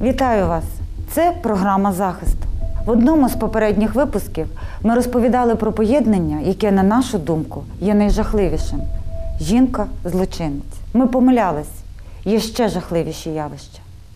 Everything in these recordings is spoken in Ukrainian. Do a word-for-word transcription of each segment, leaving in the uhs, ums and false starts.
Вітаю вас! Це програма «Захист». В одному з попередніх випусків ми розповідали про поєднання, яке, на нашу думку, є найжахливішим – жінка-злочинець. Ми помилялись. Є ще жахливіші явища.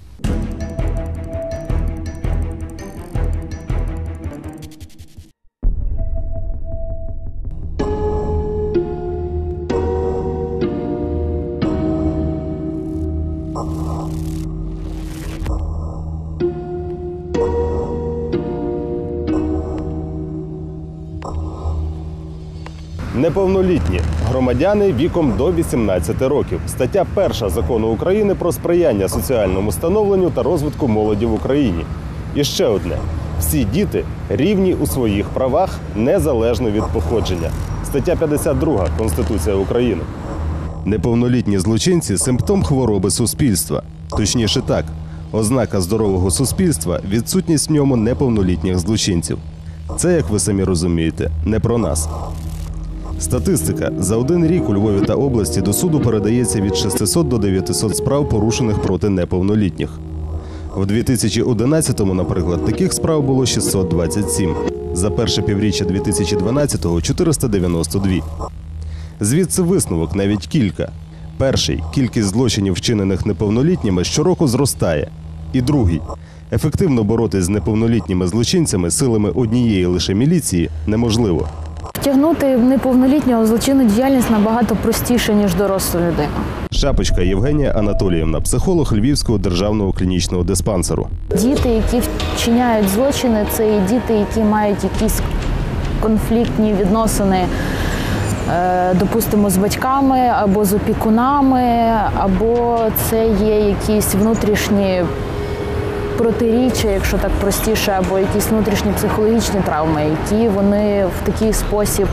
Неповнолітні громадяни віком до вісімнадцяти років. Стаття перша Закону України про сприяння соціальному становленню та розвитку молоді в Україні. І ще одне. Всі діти рівні у своїх правах, незалежно від походження. Стаття п'ятдесят друга Конституція України. Неповнолітні злочинці – симптом хвороби суспільства. Точніше так, ознака здорового суспільства – відсутність в ньому неповнолітніх злочинців. Це, як ви самі розумієте, не про нас. Статистика. За один рік у Львові та області до суду передається від шестисот до дев'ятисот справ, порушених проти неповнолітніх. В дві тисячі одинадцятому, наприклад, таких справ було шістсот двадцять сім. За перше півріччя дві тисячі дванадцятого – чотириста дев'яносто дві. Звідси висновок навіть кілька. Перший – кількість злочинів, вчинених неповнолітніми, щороку зростає. І другий – ефективно боротись з неповнолітніми злочинцями силами однієї лише міліції неможливо. Втягнути неповнолітнього в злочинну діяльність набагато простіше, ніж дорослу людину. Шапочка Євгенія Анатоліївна, психолог Львівського державного клінічного диспансеру. Діти, які вчиняють злочини, це і діти, які мають якісь конфліктні відносини, допустимо, з батьками або з опікунами, або це є якісь внутрішні протиріччя, якщо так простіше, або якісь внутрішні психологічні травми, які вони в такий спосіб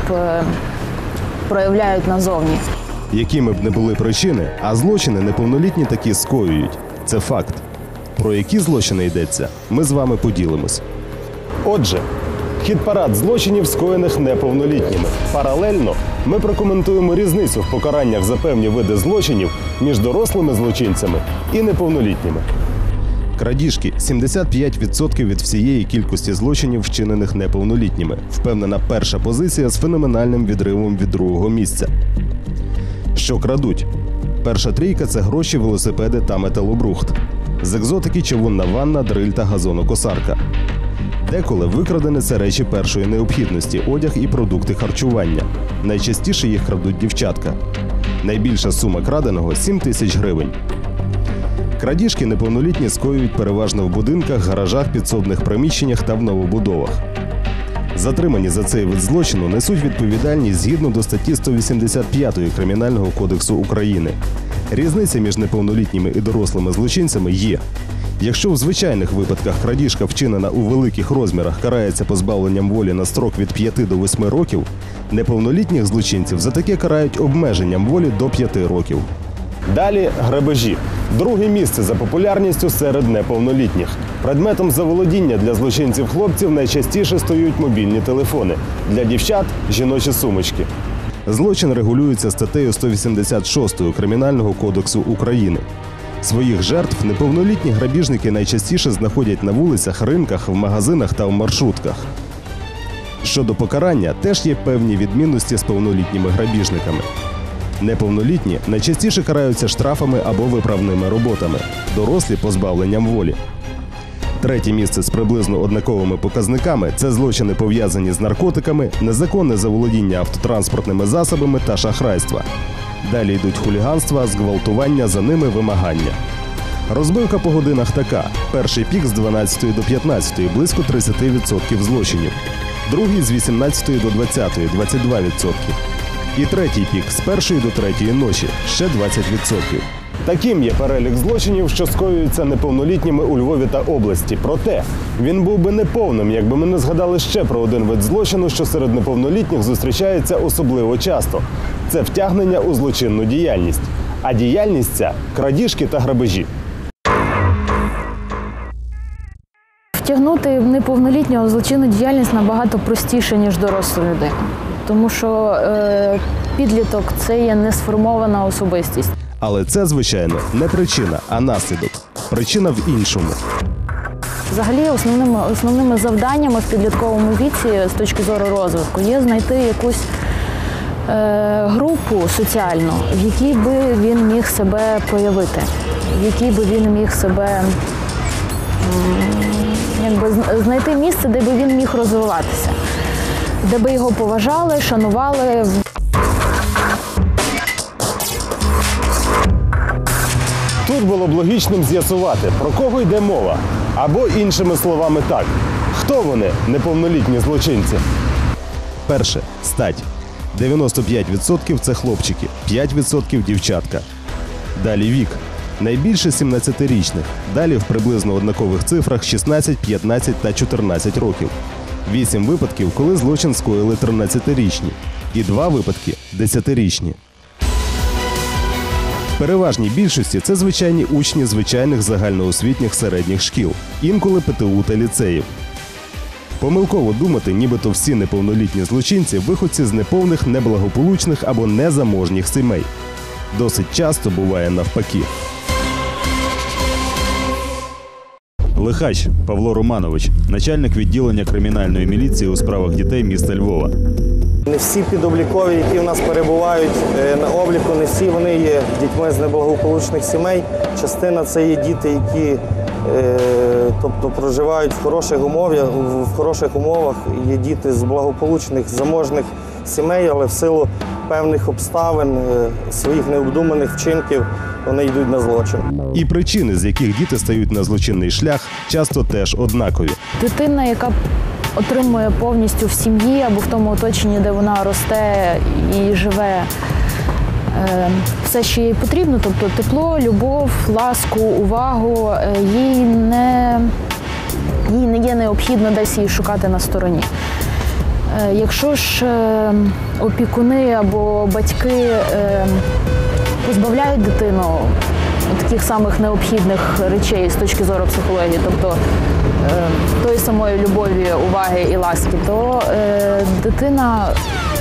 проявляють назовні. Якими б не були причини, а злочини неповнолітні такі скоюють. Це факт. Про які злочини йдеться, ми з вами поділимось. Отже, хіт-парад злочинів, скоєних неповнолітніми. Паралельно ми прокоментуємо різницю в покараннях за певні види злочинів між дорослими злочинцями і неповнолітніми. Крадіжки – сімдесят п'ять відсотків від всієї кількості злочинів, вчинених неповнолітніми. Впевнена перша позиція з феноменальним відривом від другого місця. Що крадуть? Перша трійка – це гроші, велосипеди та металобрухт. З екзотики – човунна ванна, дриль та газонокосарка. Деколи викрадені – це речі першої необхідності – одяг і продукти харчування. Найчастіше їх крадуть дівчатка. Найбільша сума краденого – сім тисяч гривень. Крадіжки неповнолітні скоюють переважно в будинках, гаражах, підсобних приміщеннях та в новобудовах. Затримані за цей вид злочину несуть відповідальність згідно до статті сто вісімдесят п'ятої Кримінального кодексу України. Різниця між неповнолітніми і дорослими злочинцями є. Якщо в звичайних випадках крадіжка, вчинена у великих розмірах, карається позбавленням волі на строк від п'яти до восьми років, неповнолітніх злочинців за таке карають обмеженням волі до п'яти років. Далі – грабежі. Друге місце за популярністю серед неповнолітніх. Предметом заволодіння для злочинців-хлопців найчастіше стають мобільні телефони. Для дівчат – жіночі сумочки. Злочин регулюється статтею сто вісімдесят шостої Кримінального кодексу України. Своїх жертв неповнолітні грабіжники найчастіше знаходять на вулицях, ринках, в магазинах та в маршрутках. Щодо покарання, теж є певні відмінності з повнолітніми грабіжниками. Неповнолітні найчастіше караються штрафами або виправними роботами, дорослі – позбавленням волі. Третє місце з приблизно однаковими показниками – це злочини, пов'язані з наркотиками, незаконне заволодіння автотранспортними засобами та шахрайства. Далі йдуть хуліганства, зґвалтування, за ними вимагання. Розбивка по годинах така. Перший пік з дванадцятої до п'ятнадцятої – близько тридцять відсотків злочинів. Другий з вісімнадцятої до двадцятої – двадцять два відсотки. І третій пік з першої до третьої ночі – ще двадцять відсотків. Таким є перелік злочинів, що скоюються неповнолітніми у Львові та області. Проте, він був би неповним, якби ми не згадали ще про один вид злочину, що серед неповнолітніх зустрічається особливо часто. Це втягнення у злочинну діяльність. А діяльність ця – крадіжки та грабежі. Втягнути неповнолітнього в злочинну діяльність набагато простіше, ніж дорослу людину. Тому що е, підліток – це є несформована особистість. Але це, звичайно, не причина, а наслідок. Причина в іншому. Взагалі, основними, основними завданнями в підлітковому віці з точки зору розвитку є знайти якусь е, групу соціальну, в якій би він міг себе проявити, в якій би він міг себе якби, знайти місце, де би він міг розвиватися, де би його поважали, шанували. Тут було б логічним з'ясувати, про кого йде мова. Або іншими словами так. Хто вони, неповнолітні злочинці? Перше. Стать. дев'яносто п'ять відсотків – це хлопчики, п'ять відсотків – дівчатка. Далі вік. Найбільше сімнадцятирічних. Далі в приблизно однакових цифрах шістнадцять, п'ятнадцять та чотирнадцять років. Вісім випадків, коли злочин скоїли тринадцятирічні. І два випадки – десятирічні. В переважній більшості це звичайні учні звичайних загальноосвітніх середніх шкіл, інколи ПТУ та ліцеїв. Помилково думати, нібито всі неповнолітні злочинці – виходці з неповних, неблагополучних або незаможніх сімей. Досить часто буває навпаки. Лихач Павло Романович, начальник відділення кримінальної міліції у справах дітей міста Львова. Не всі підоблікові, які в нас перебувають на обліку, не всі вони є дітьми з неблагополучних сімей. Частина – це є діти, які тобто, проживають в хороших умовах, в хороших умовах. Є діти з благополучних, заможних сімей, але в силу певних обставин, своїх необдуманих вчинків вони йдуть на злочин. І причини, з яких діти стають на злочинний шлях, часто теж однакові. Дитина, яка отримує повністю в сім'ї або в тому оточенні, де вона росте і живе, все, що їй потрібно, тобто тепло, любов, ласку, увагу, їй не, їй не є необхідно десь її шукати на стороні. Якщо ж опікуни або батьки позбавляють дитину таких самих необхідних речей з точки зору психології, тобто тої самої любові, уваги і ласки, то дитина,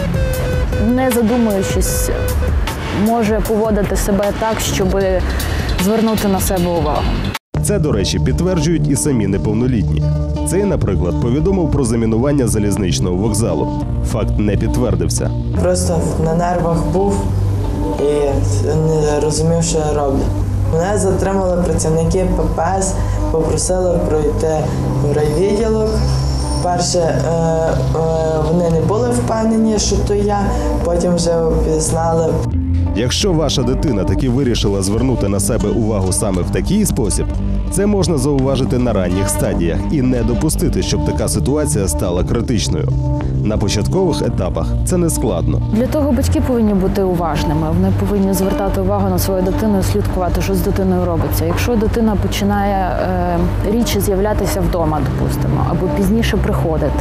не задумуючись, може поводити себе так, щоб звернути на себе увагу. Це, до речі, підтверджують і самі неповнолітні. Цей, наприклад, повідомив про замінування залізничного вокзалу. Факт не підтвердився. Просто на нервах був і не розумів, що я роблю. Мене затримали працівники ППС, попросили пройти в райвідділок. Перше, вони не були впевнені, що то я, потім вже пізнали. Якщо ваша дитина таки вирішила звернути на себе увагу саме в такий спосіб, це можна зауважити на ранніх стадіях і не допустити, щоб така ситуація стала критичною. На початкових етапах це не складно. Для того батьки повинні бути уважними. Вони повинні звертати увагу на свою дитину і слідкувати, що з дитиною робиться. Якщо дитина починає е, рідше з'являтися вдома, допустимо, або пізніше приходити,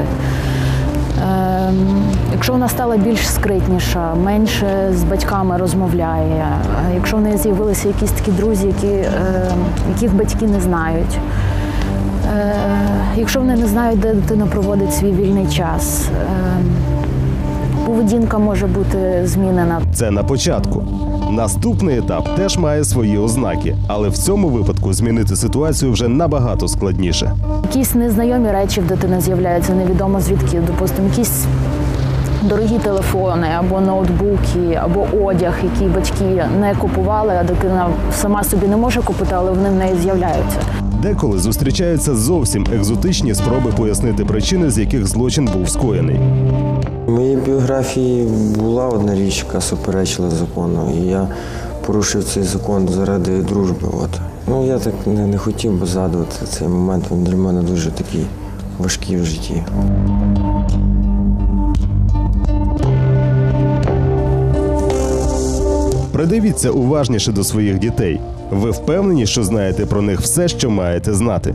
е, якщо вона стала більш скритніша, менше з батьками розмовляє, якщо в неї з'явилися якісь такі друзі, які, е, яких батьки не знають, якщо вони не знають, де дитина проводить свій вільний час, поведінка може бути змінена. Це на початку. Наступний етап теж має свої ознаки, але в цьому випадку змінити ситуацію вже набагато складніше. Якісь незнайомі речі в дитини з'являються, невідомо звідки, допустимо, якісь дорогі телефони, або ноутбуки, або одяг, який батьки не купували, а дитина сама собі не може купити, але вони в неї з'являються. Деколи зустрічаються зовсім екзотичні спроби пояснити причини, з яких злочин був скоєний. У моїй біографії була одна річ, яка суперечила закону, і я порушив цей закон заради дружби. От. Ну, я так не, не хотів би згадувати цей момент, він для мене дуже такий важкий в житті. Придивіться уважніше до своїх дітей. Ви впевнені, що знаєте про них все, що маєте знати?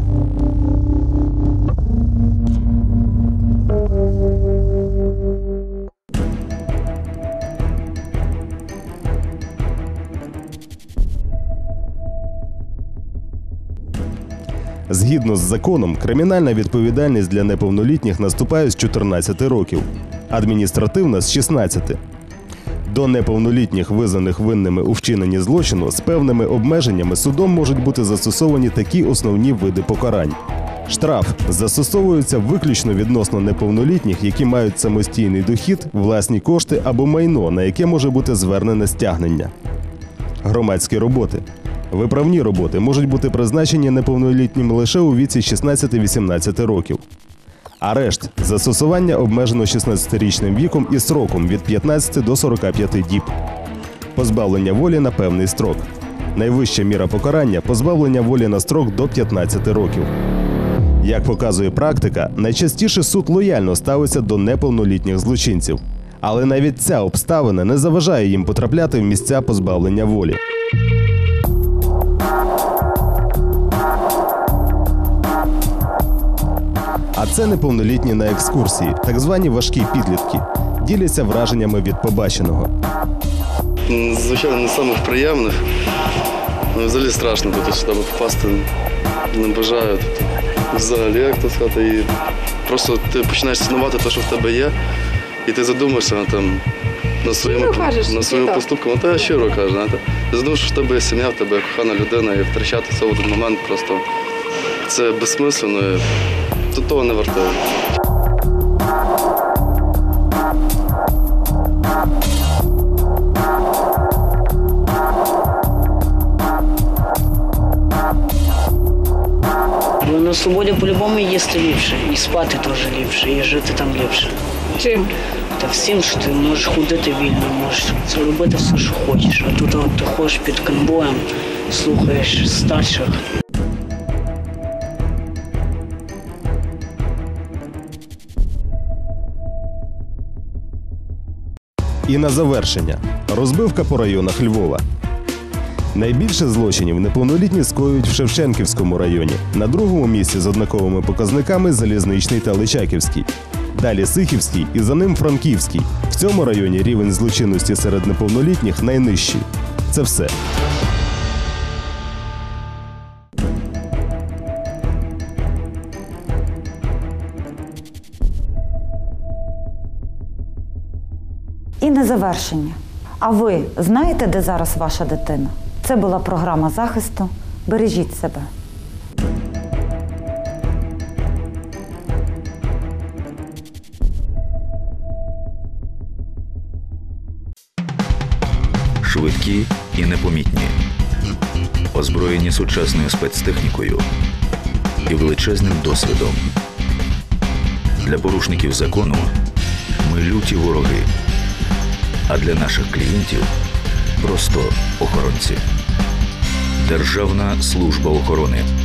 Згідно з законом, кримінальна відповідальність для неповнолітніх наступає з чотирнадцяти років, адміністративна – з шістнадцяти. До неповнолітніх, визнаних винними у вчиненні злочину, з певними обмеженнями судом можуть бути застосовані такі основні види покарань. Штраф застосовується виключно відносно неповнолітніх, які мають самостійний дохід, власні кошти або майно, на яке може бути звернене стягнення. Громадські роботи. Виправні роботи можуть бути призначені неповнолітнім лише у віці шістнадцяти-вісімнадцяти років. Арешт – застосування обмежено шістнадцятирічним віком і сроком від п'ятнадцяти до сорока п'яти діб. Позбавлення волі на певний строк. Найвища міра покарання – позбавлення волі на строк до п'ятнадцяти років. Як показує практика, найчастіше суд лояльно ставиться до неповнолітніх злочинців. Але навіть ця обставина не заважає їм потрапляти в місця позбавлення волі. А це неповнолітні на екскурсії, так звані важкі підлітки. Діляться враженнями від побаченого. Звичайно, не з самих приємних. Ну, взагалі страшно тут сюди попасти. Не бажаю тут взагалі, як то сказати. І просто ти починаєш цінувати те, що в тебе є, і ти задумаєшся на, там, на своєму, на своєму поступку. Ну, та я щиро кажу, знаєте. Ти задумаєш, що в тебе є сім'я, в тебе є кохана людина, і втрачати це в один момент просто це безсмислено. І то того не вартує. На свободі по-любому їсти ліпше, і спати теж ліпше, і жити там ліпше. Чим? Та всім, що ти можеш ходити вільно, можеш це робити все, що хочеш. А тут от, ти ходиш під конвоєм, слухаєш старших. І на завершення. Розбивка по районах Львова. Найбільше злочинів неповнолітні скоюють в Шевченківському районі. На другому місці з однаковими показниками Залізничний та Личаківський. Далі Сихівський і за ним Франківський. В цьому районі рівень злочинності серед неповнолітніх найнижчий. Це все. І на завершення. А ви знаєте, де зараз ваша дитина? Це була програма захисту. Бережіть себе. Швидкі і непомітні. Озброєні сучасною спецтехнікою і величезним досвідом. Для порушників закону ми люті вороги. А для наших клієнтів – просто охоронці. Державна служба охорони.